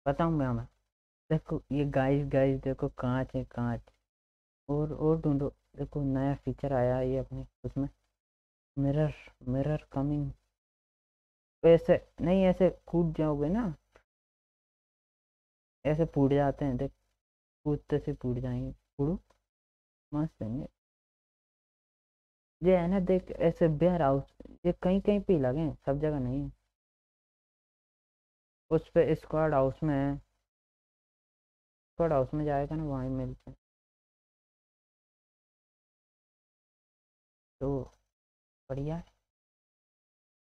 बताऊँ मैं हमें? देखो ये गाइस गाइस देखो कांच है कांच। और ढूंढो। देखो नया फीचर आया है ये अपने उसमें। मिरर। Mirror coming. ऐसे नहीं, ऐसे कूद जाओगे ना, ऐसे फूट जाते हैं देख। कूदते से फूट जाएंगे। फूडू। मस्त है ये है ना, देख ऐसे वेयर हाउस। ये कहीं कहीं पे ही लगे हैं, सब जगह नहीं है। उस पे स्क्वाड हाउस में है। स्क्वाड हाउस में जाएगा ना, वहीं मिलते हैं। तो बढ़िया है।